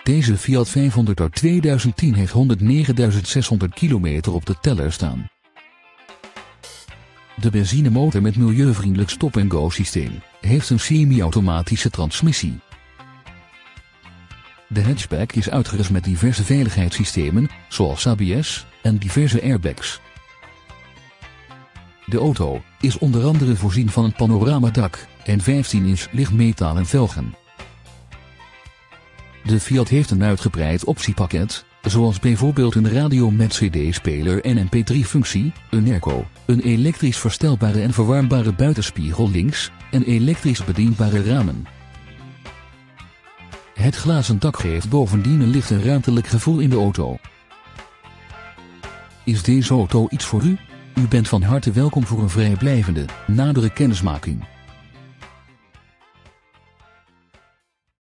Deze Fiat 500 uit 2010 heeft 109.600 kilometer op de teller staan. De benzinemotor met milieuvriendelijk stop-and-go systeem heeft een semi-automatische transmissie. De hatchback is uitgerust met diverse veiligheidssystemen, zoals ABS en diverse airbags. De auto is onder andere voorzien van een panoramadak en 15-inch lichtmetalen velgen. De Fiat heeft een uitgebreid optiepakket, zoals bijvoorbeeld een radio met cd-speler en mp3-functie, een airco, een elektrisch verstelbare en verwarmbare buitenspiegel links en elektrisch bedienbare ramen. Het glazen dak geeft bovendien een licht en ruimtelijk gevoel in de auto. Is deze auto iets voor u? U bent van harte welkom voor een vrijblijvende, nadere kennismaking.